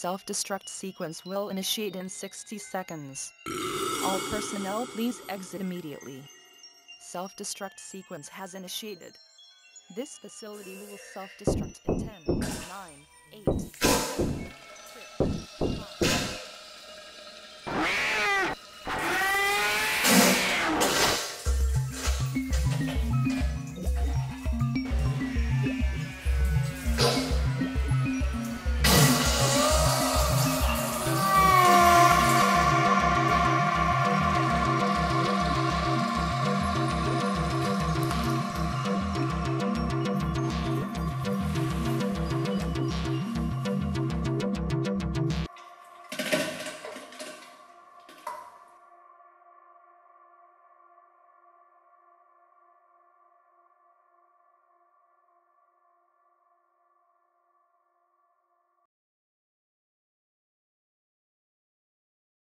Self-destruct sequence will initiate in 60 seconds. All personnel, please exit immediately. Self-destruct sequence has initiated. This facility will self-destruct in 10.